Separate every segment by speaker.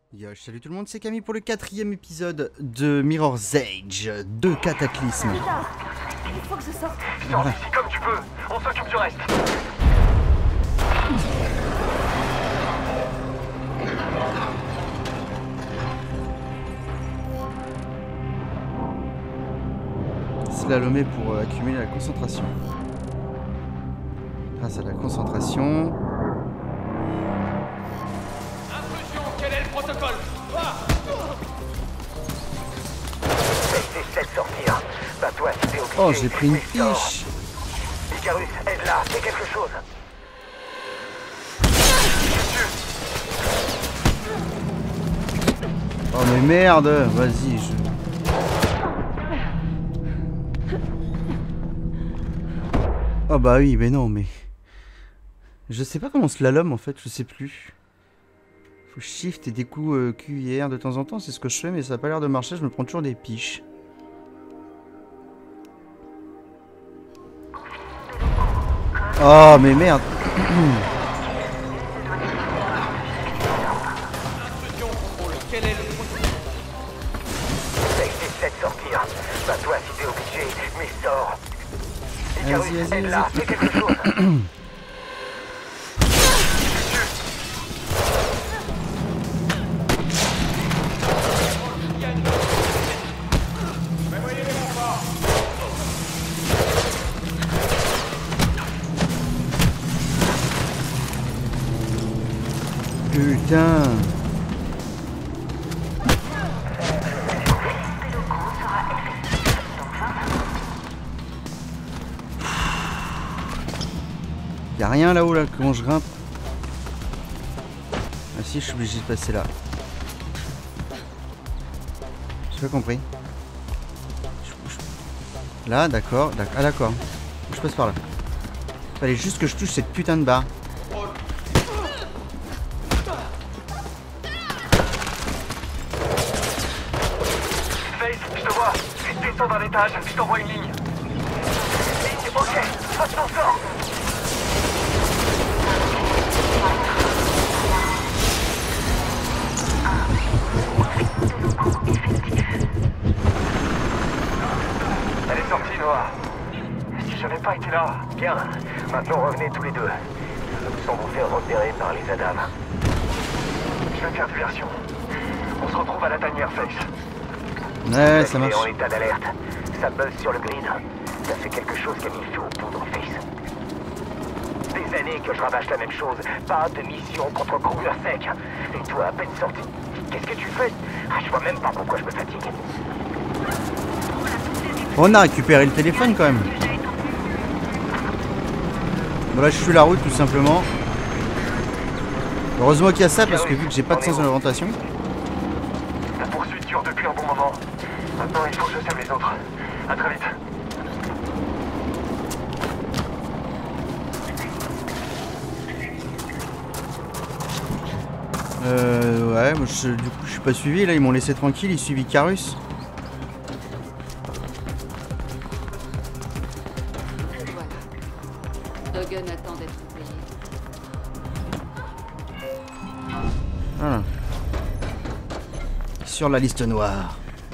Speaker 1: Yo, salut tout le monde, c'est Camille pour le 4e épisode de Mirror's Edge 2 Cataclysme.
Speaker 2: Putain, il faut que je sorte.
Speaker 3: Sors d'ici comme tu peux, on s'occupe du reste.
Speaker 1: Slalomer pour accumuler la concentration. Grâce à la concentration.
Speaker 3: Intrusion, quel est le protocole?
Speaker 4: Essaie de sortir. Bats-toi si t'es obligé.
Speaker 1: Oh, j'ai pris une
Speaker 4: Mais sors.
Speaker 1: piche.
Speaker 4: Icarus, aide-la, fais quelque chose.
Speaker 1: Oh mais merde, vas-y, je... Oh bah oui, mais non, mais... Je sais pas comment slalom en fait, je sais plus. Faut shift et des coups QIR de temps en temps, c'est ce que je fais, mais ça a pas l'air de marcher, je me prends toujours des piches. Oh mais merde.
Speaker 3: Intrusion, contrôle, quel est le protocole?
Speaker 4: Essaie de sortir. Bats-toi si t'es obligé, mais sors. Icarus,
Speaker 1: Vas-y,
Speaker 4: aide-la, fais quelque chose.
Speaker 1: Putain. Y'a rien là-haut là, comment je grimpe? Ah si, je suis obligé de passer là. J'ai pas compris. Là, d'accord. Ah d'accord. Je passe par là. Fallait juste que je touche cette putain de barre.
Speaker 3: Face, je te vois. Descends d'un étage, je t'envoie une ligne.
Speaker 4: Ok, attention, sors.
Speaker 3: Elle est sortie, Noah. Si j'avais pas été là...
Speaker 4: Bien, maintenant revenez tous les deux. Nous nous sommes fait repérer par les Adam.
Speaker 3: Je vais faire diversion. On se retrouve à la tanière, Face.
Speaker 1: Ouais, ça
Speaker 4: Elle est
Speaker 1: marche.
Speaker 4: en état d'alerte. Ça buzz sur le grid. Ça fait quelque chose qui a mis feu au poudre, Face. Des années que je ravage la même chose. Pas de mission contre Kruger sec. Et toi, à peine sorti. Qu'est-ce que tu fais? Je vois même pas pourquoi je me fatigue.
Speaker 1: On a récupéré le téléphone quand même. Bon là je suis la route tout simplement. Heureusement qu'il y a ça parce que vu que j'ai pas de sens d'orientation.
Speaker 3: La poursuite dure depuis un bon moment. Maintenant, il faut que je sème les autres. À très vite.
Speaker 1: Ouais, moi, du coup je suis pas suivi là, ils m'ont laissé tranquille, ils suivent Icarus.
Speaker 2: Voilà. Dogen attend d'être payé.
Speaker 1: Voilà. Sur la liste noire.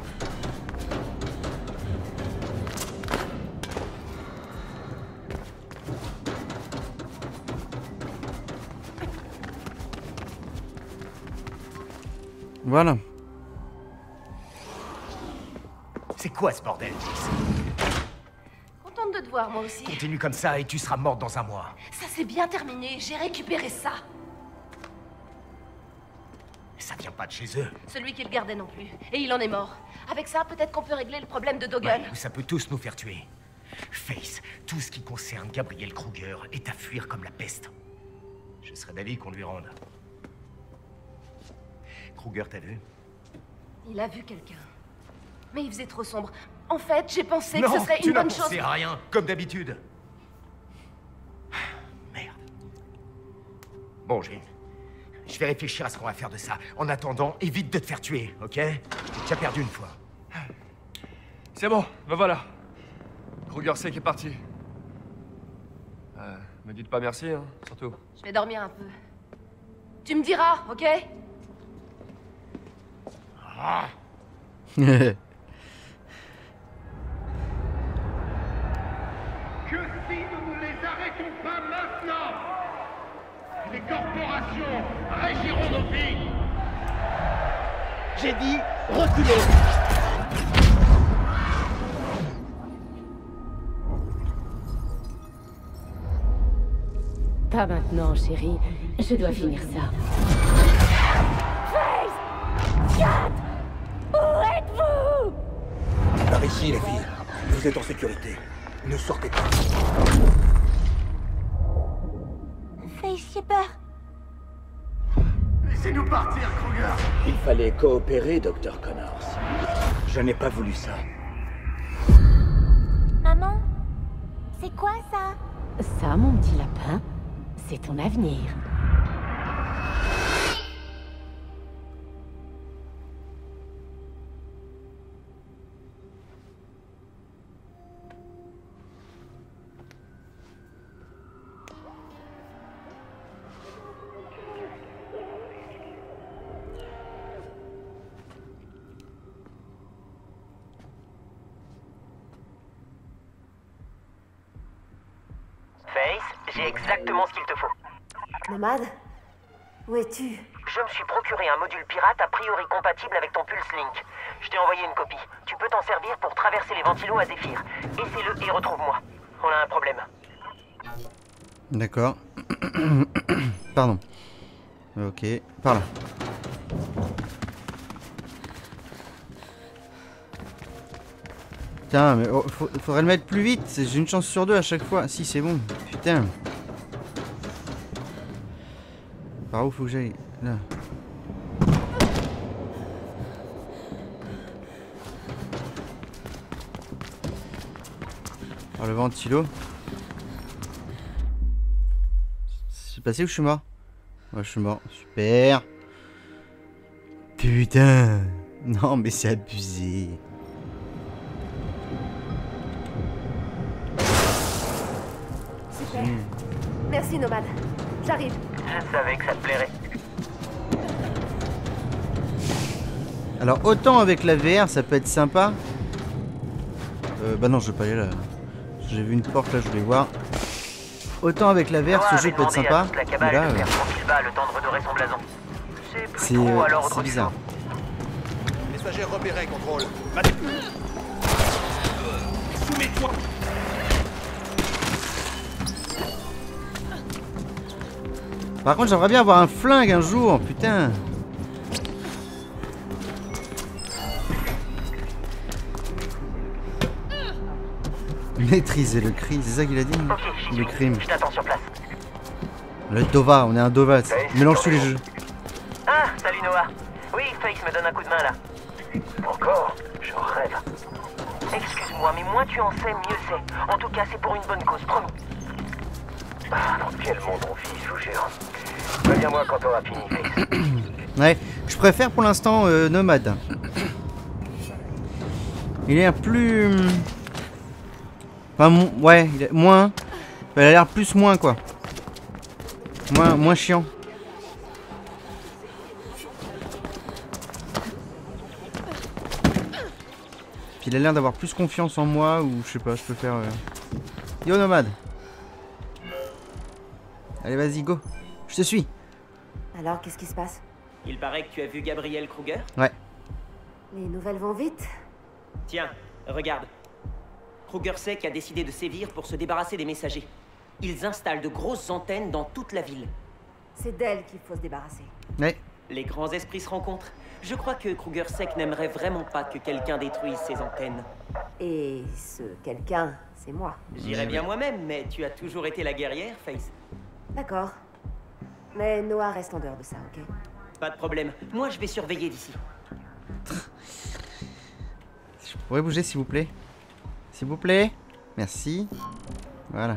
Speaker 1: Voilà.
Speaker 5: C'est quoi ce bordel, Jix?
Speaker 2: Contente de te voir, moi aussi.
Speaker 5: Continue comme ça et tu seras morte dans un mois.
Speaker 2: Ça s'est bien terminé, j'ai récupéré ça.
Speaker 5: Ça vient pas de chez eux.
Speaker 2: Celui qui le gardait non plus. Et il en est mort. Avec ça, peut-être qu'on peut régler le problème de Dogen.
Speaker 5: Ouais, ou ça peut tous nous faire tuer. Face, tout ce qui concerne Gabriel Kruger est à fuir comme la peste. Je serais d'avis qu'on lui rende. Kruger, t'as vu?
Speaker 2: Il a vu quelqu'un. Mais il faisait trop sombre. En fait, j'ai pensé
Speaker 5: Non,
Speaker 2: que ce serait
Speaker 5: tu
Speaker 2: une
Speaker 5: n'as
Speaker 2: bonne chose.
Speaker 5: pensé à rien, comme d'habitude. Merde. Bon, je vais réfléchir à ce qu'on va faire de ça. En attendant, évite de te faire tuer, ok? T'es déjà perdu une fois.
Speaker 6: C'est bon, me voilà. Kruger sec est parti. Me dites pas merci, hein, surtout.
Speaker 2: Je vais dormir un peu. Tu me diras, ok?
Speaker 7: Que si nous ne les arrêtons pas maintenant, les corporations régiront nos vies.
Speaker 8: J'ai dit reculez.
Speaker 9: Pas maintenant, chérie. Je dois finir ça. Face! Kat! Où êtes-vous?
Speaker 8: Par ici, les filles. Vous êtes en sécurité. Ne sortez pas.
Speaker 2: Face, j'ai peur.
Speaker 7: Laissez-nous partir, Kruger.
Speaker 8: Il fallait coopérer, Dr. Connors. Je n'ai pas voulu ça.
Speaker 2: Maman, c'est quoi ça?
Speaker 9: Ça, mon petit lapin, c'est ton avenir.
Speaker 4: Face, j'ai exactement ce qu'il te faut.
Speaker 2: Nomade? Où es-tu?
Speaker 4: Je me suis procuré un module pirate a priori compatible avec ton Pulse Link. Je t'ai envoyé une copie. Tu peux t'en servir pour traverser les ventilos à Zephyr. Essaie-le et retrouve-moi. On a un problème.
Speaker 1: D'accord. Pardon. Ok, par là. Putain, mais oh, faudrait le mettre plus vite. J'ai une chance sur deux à chaque fois. Si, c'est bon. Putain. Par où faut que j'aille? Là. Par le ventilo. C'est passé où je suis mort? Ouais, je suis mort. Super. Putain. Non, mais c'est abusé.
Speaker 2: Super. Merci, Nomade. J'arrive.
Speaker 4: Je savais que ça te plairait.
Speaker 1: Alors, autant avec la VR, ça peut être sympa. Bah non, je vais pas aller là. J'ai vu une porte là, je voulais voir. Autant avec la VR, ce jeu peut être sympa. Mais là, c'est bizarre.
Speaker 8: Messager repéré, contrôle.
Speaker 7: Soumets-toi.
Speaker 1: Par contre, j'aimerais bien avoir un flingue un jour, putain. Maîtriser le cri, c'est ça qu'il a dit?
Speaker 4: Ok,
Speaker 1: le crime.
Speaker 4: je t'attends sur place.
Speaker 1: Le Dova, on est un Dova. Mélange tous les jeux.
Speaker 4: Ah, salut Noah. Oui, Face me donne un coup de main là. Encore? Je rêve. Excuse-moi, mais moins tu en sais, mieux c'est. En tout cas, c'est pour une bonne cause, promis. Ah, dans quel monde on vit, je vous jure. Reviens-moi quand t'auras fini, Face.
Speaker 1: Ouais, je préfère pour l'instant Nomade. Il a l'air plus... Enfin, ouais, il est moins... Il a l'air plus moins, quoi. Moins chiant. Puis il a l'air d'avoir plus confiance en moi, ou je sais pas, je peux faire... Yo, Nomade. Allez, vas-y, go. Je te suis.
Speaker 2: Alors, qu'est-ce qui se passe?
Speaker 10: Il paraît que tu as vu Gabriel Kruger?
Speaker 1: Ouais.
Speaker 2: Les nouvelles vont vite.
Speaker 10: Tiens, regarde. Krugersec a décidé de sévir pour se débarrasser des messagers. Ils installent de grosses antennes dans toute la ville.
Speaker 2: C'est d'elle qu'il faut se débarrasser.
Speaker 1: Ouais.
Speaker 10: Les grands esprits se rencontrent. Je crois que Krugersec n'aimerait vraiment pas que quelqu'un détruise ses antennes.
Speaker 2: Et ce quelqu'un, c'est moi.
Speaker 10: J'irais bien moi-même, mais tu as toujours été la guerrière, Face.
Speaker 2: D'accord. Mais Noah reste en dehors de ça, ok?
Speaker 10: Pas de problème. Moi, je vais surveiller d'ici.
Speaker 1: Je pourrais bouger, s'il vous plaît? S'il vous plaît? Merci. Voilà.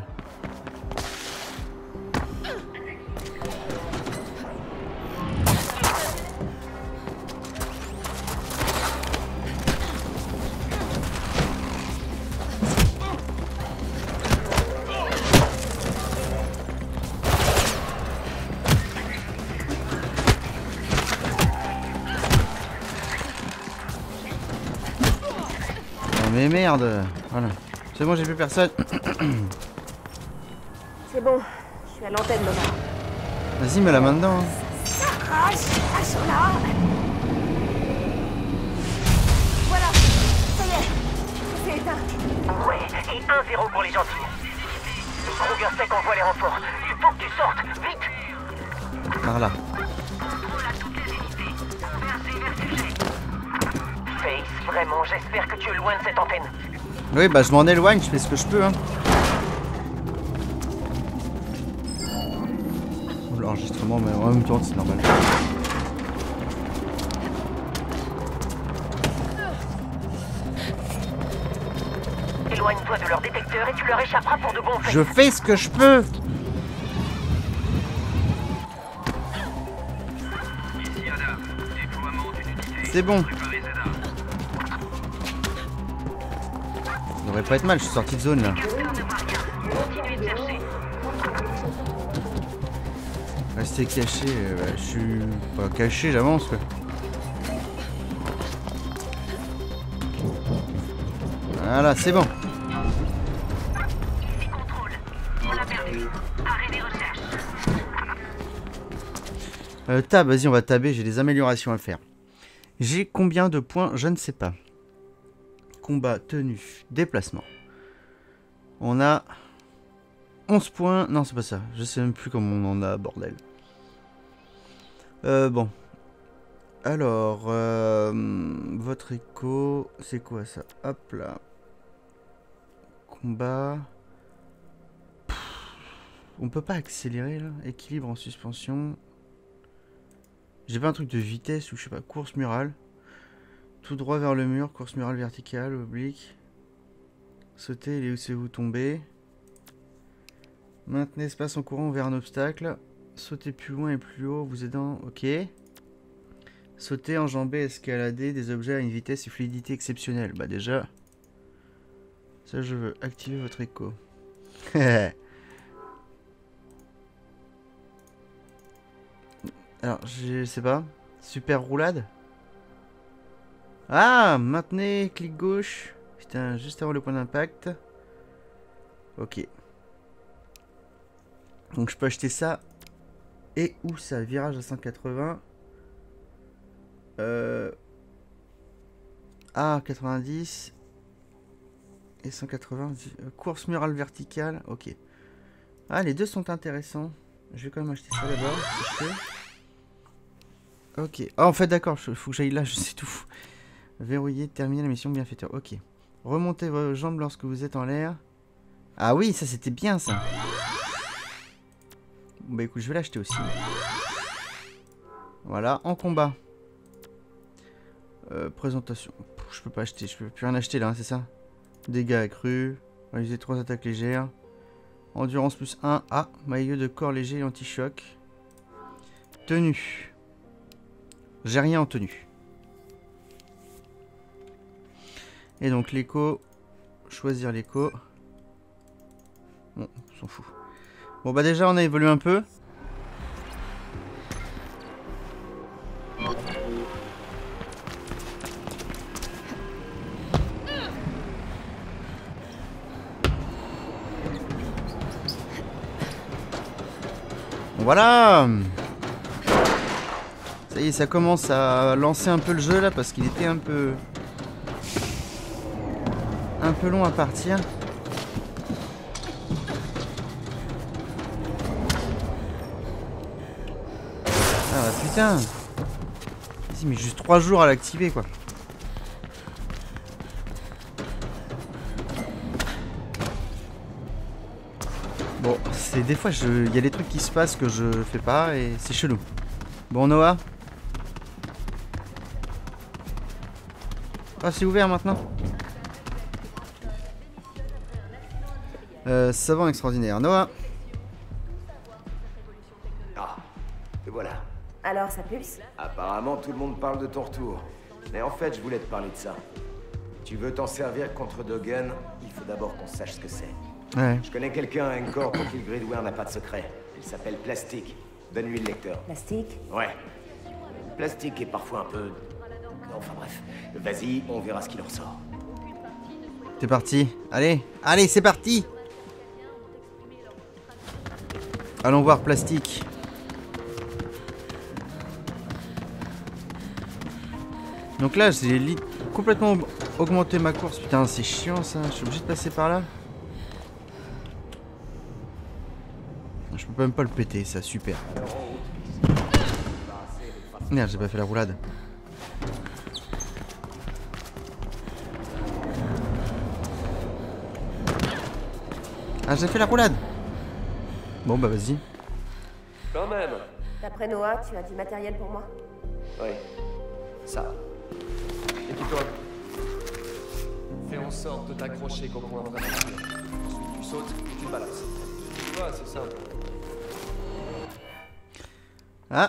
Speaker 1: mais merde. Voilà. C'est bon, j'ai plus personne.
Speaker 2: C'est bon, je suis à l'antenne, Lola.
Speaker 1: Vas-y, mets la main dedans. Hein.
Speaker 2: Là. Voilà, ça y est, c'est éteint.
Speaker 4: Ouais, et 1-0 pour les gentils. Krugersec envoie les renforts. Il faut que tu sortes, vite.
Speaker 1: Par là.
Speaker 4: Face, vraiment, j'espère que tu es loin de cette antenne.
Speaker 1: Oui, bah je m'en éloigne, je fais ce que je peux. Hein. L'enregistrement, mais en même temps, c'est normal.
Speaker 4: Éloigne-toi de leur détecteur et tu leur échapperas pour de bon faits.
Speaker 1: Je fais ce que je peux. C'est bon. Ça devrait pas être mal, je suis sorti de zone là. Rester caché, je suis pas caché, j'avance quoi. Voilà, c'est bon. Tab, vas-y, on va taber, j'ai des améliorations à faire. J'ai combien de points? Je ne sais pas. Combat, tenue, déplacement. On a 11 points. Non, c'est pas ça. Je sais même plus comment on en a, bordel. Bon. Alors, votre écho, c'est quoi ça? Hop là. Combat. On peut pas accélérer là. Équilibre en suspension. J'ai pas un truc de vitesse ou je sais pas. Course murale. Tout droit vers le mur. Course murale verticale, oblique. Sauter, laissez-vous tomber. Maintenez espace en courant vers un obstacle. Sauter plus loin et plus haut, vous aidant. Ok. Sauter, enjamber, escalader des objets à une vitesse et fluidité exceptionnelle. Bah déjà. Ça je veux. Activer votre écho. Alors, je sais pas. Super roulade. Ah, maintenez, clic gauche. Putain, juste avant le point d'impact. Ok. Donc je peux acheter ça. Et où ça? Virage à 180. Ah, 90. Et 180. Course murale verticale. Ok. Ah, les deux sont intéressants. Je vais quand même acheter ça d'abord. Si je fais. Ok. Ah, en fait, d'accord. Il faut que j'aille là, je sais tout. Verrouiller, terminer la mission bienfaiteur. Ok. Remontez vos jambes lorsque vous êtes en l'air. Ah oui, ça c'était bien ça. Bon, bah écoute, je vais l'acheter aussi. Voilà, en combat. Présentation. Je peux pas acheter, je peux plus rien acheter là, hein, c'est ça? Dégâts accrus. Réaliser 3 attaques légères. Endurance plus 1. Ah, maillot de corps léger et anti-choc. Tenue. J'ai rien en tenue. Et donc l'écho. Choisir l'écho. Bon, on s'en fout. Bon bah déjà on a évolué un peu. Voilà. Ça y est, ça commence à lancer un peu le jeu là parce qu'il était un peu long à partir. Ah putain. Vas-y, mais juste 3 jours à l'activer quoi. Bon, c'est des fois il y a des trucs qui se passent que je fais pas et c'est chelou. Bon Noah. Ah, c'est ouvert maintenant. Savant extraordinaire. Noah.
Speaker 5: Ah, et voilà.
Speaker 2: Alors, ça pulse?
Speaker 5: Apparemment, tout le monde parle de ton retour. Mais en fait, je voulais te parler de ça. Tu veux t'en servir contre Dogen, il faut d'abord qu'on sache ce que c'est.
Speaker 1: Ouais.
Speaker 5: Je connais quelqu'un à Encore pour qui le Gridware n'a pas de secret. Il s'appelle Plastique. Donne-lui le lecteur.
Speaker 2: Plastique?
Speaker 5: Ouais. Plastique est parfois un peu... Enfin bref. Vas-y, on verra ce qu'il en ressort.
Speaker 1: C'est parti. Allez, allez, c'est parti. Allons voir Plastique. Donc là, j'ai complètement augmenté ma course. Putain, c'est chiant ça. Je suis obligé de passer par là. Je peux même pas le péter, ça, super. Merde, j'ai pas fait la roulade. Ah, j'ai fait la roulade. Bon, bah vas-y.
Speaker 6: Quand même.
Speaker 2: D'après Noah, tu as du matériel pour moi?
Speaker 6: Oui. Ça. Équipe-toi. Fais en sorte de t'accrocher comme un vrai navire. Ensuite, tu sautes et tu te balances. Tu vois, c'est simple.
Speaker 1: Ah.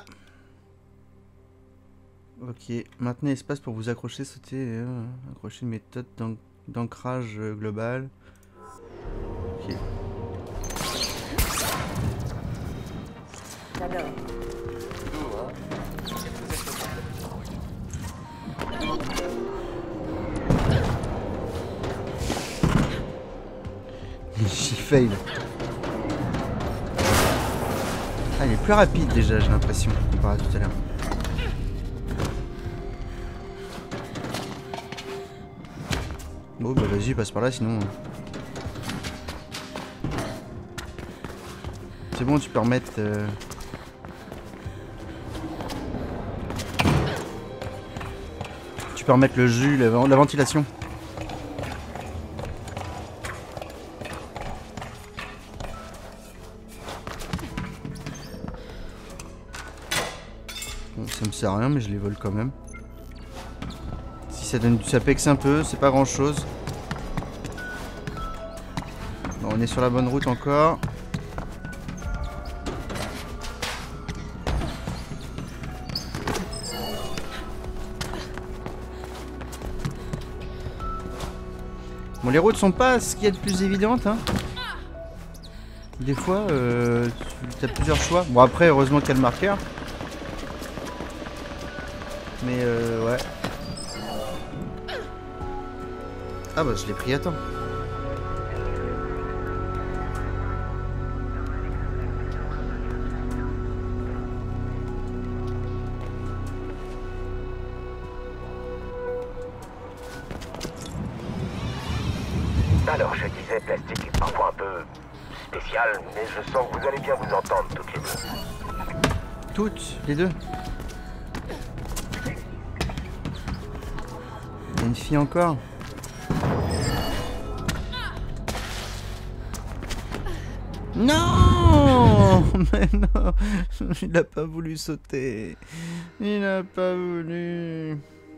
Speaker 1: Ok. Maintenez espace pour vous accrocher, sauter. Accrocher une méthode d'ancrage global. Ok.
Speaker 2: J'adore.
Speaker 6: Doux, hein?
Speaker 1: J'y fail. Ah, il est plus rapide déjà, j'ai l'impression, comparé à tout à l'heure. Bon, bah vas-y, passe par là sinon. C'est bon, tu peux remettre. Tu peux remettre le jus, la ventilation. Bon, ça me sert à rien, mais je les vole quand même. Si ça donne, ça pexe un peu, c'est pas grand chose. Bon, on est sur la bonne route encore. Bon, les routes sont pas ce qu'il y a de plus évidente, hein. Des fois, tu as plusieurs choix. Bon, après, heureusement qu'il y a le marqueur. Mais ouais. Ah bah, je l'ai pris à temps.
Speaker 4: Alors, je disais, Plastique est parfois un peu spécial, mais je sens que vous allez bien vous entendre toutes les deux.
Speaker 1: Toutes les deux. Il y a une fille encore. Non. Mais non. Il a pas voulu sauter. Il a pas voulu.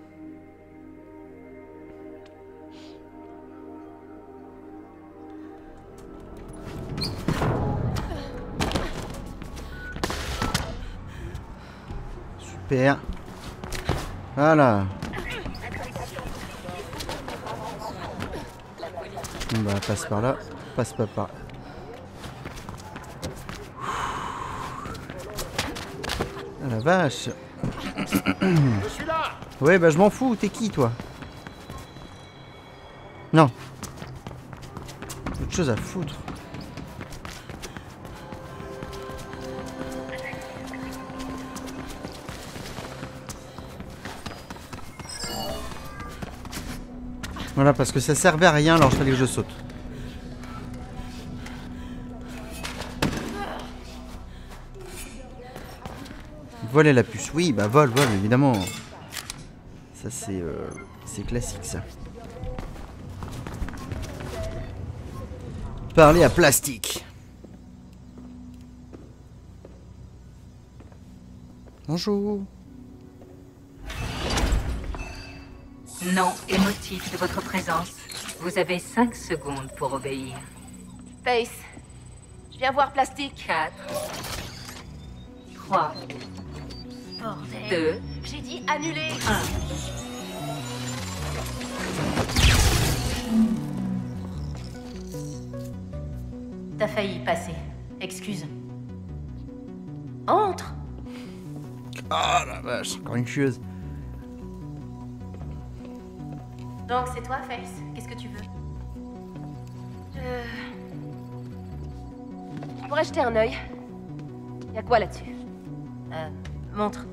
Speaker 1: Super. Voilà. On va passe par là. Passe pas par. Ah la vache.
Speaker 7: Je suis là.
Speaker 1: Ouais bah je m'en fous. T'es qui toi? Non. Autre chose à foutre. Voilà, parce que ça servait à rien, alors je fallait que je saute. Voler la puce. Oui, bah vole, évidemment. Ça, c'est classique, ça. Parler à Plastique. Bonjour.
Speaker 11: Non émotif de votre présence. Vous avez 5 secondes pour obéir.
Speaker 2: Face, je viens voir Plastique.
Speaker 11: 4, 3,
Speaker 2: Bordel.
Speaker 11: 2,
Speaker 2: J'ai dit annuler.
Speaker 11: 1. T'as failli passer. Excuse.
Speaker 2: Entre.
Speaker 1: Ah la vache, encore une chieuse.
Speaker 2: Donc c'est toi, Face. Qu'est-ce que tu veux? Je pourrais jeter un œil. Y a quoi là-dessus?
Speaker 12: Montre.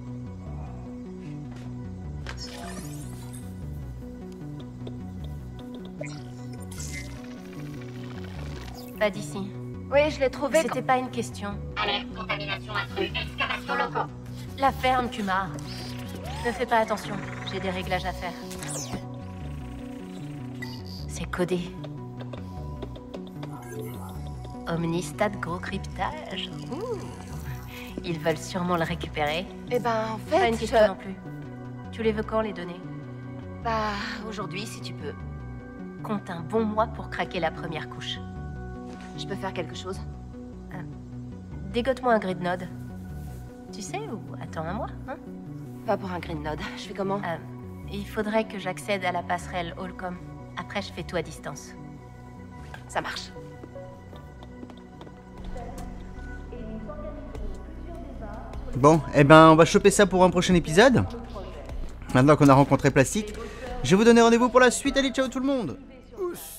Speaker 12: Pas d'ici.
Speaker 2: Oui, je l'ai trouvé.
Speaker 12: C'était pas une question.
Speaker 11: Alerte, contamination intrus, excavation locaux.
Speaker 12: La ferme, Kumar. Ne fais pas attention, j'ai des réglages à faire. C'est codé. Omnistat gros cryptage. Ouh. Ils veulent sûrement le récupérer.
Speaker 2: Eh ben, en
Speaker 12: Pas
Speaker 2: fait,
Speaker 12: une question non plus. Tu les veux quand, les données?
Speaker 2: Bah, aujourd'hui, si tu peux.
Speaker 12: Compte un bon mois pour craquer la première couche.
Speaker 2: Je peux faire quelque chose?
Speaker 12: Dégote-moi un grid node. Tu sais, ou attends un mois, hein?
Speaker 2: Pas pour un green node. Je fais comment?
Speaker 12: Il faudrait que j'accède à la passerelle Allcom. Après, je fais tout à distance.
Speaker 2: Ça marche.
Speaker 1: Bon, eh ben, on va choper ça pour un prochain épisode. Maintenant qu'on a rencontré Plastique, je vais vous donner rendez-vous pour la suite. Allez, ciao tout le monde!